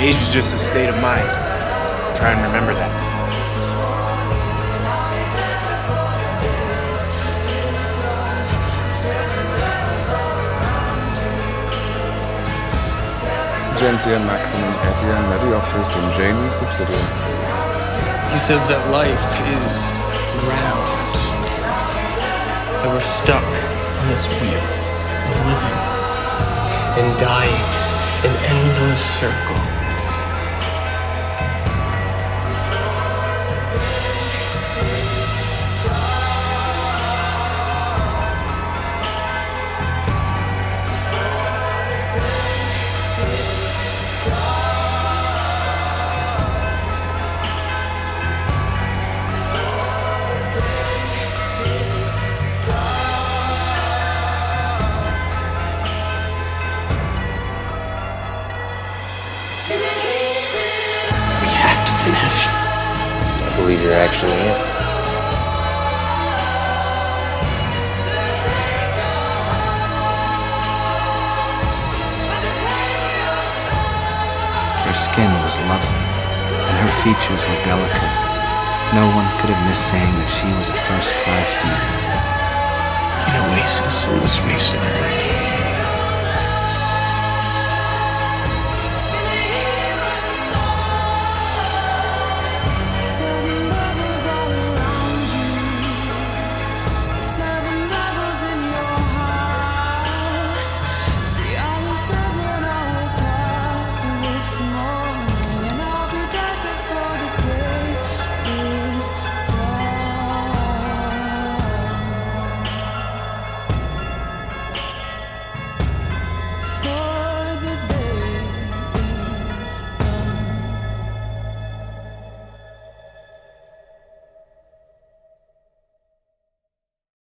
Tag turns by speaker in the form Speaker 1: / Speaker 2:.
Speaker 1: Age is just a state of mind. Try and remember that.
Speaker 2: Gentium maximum etiam mediocris ingenii subsidium.
Speaker 3: He says that life is round. That we're stuck on this wheel of living and dying, an endless circle.
Speaker 4: I believe you're actually it.
Speaker 5: Her skin was lovely, and her features were delicate. No one could have missed saying that she was a first-class beauty.
Speaker 3: An oasis in this wasteland.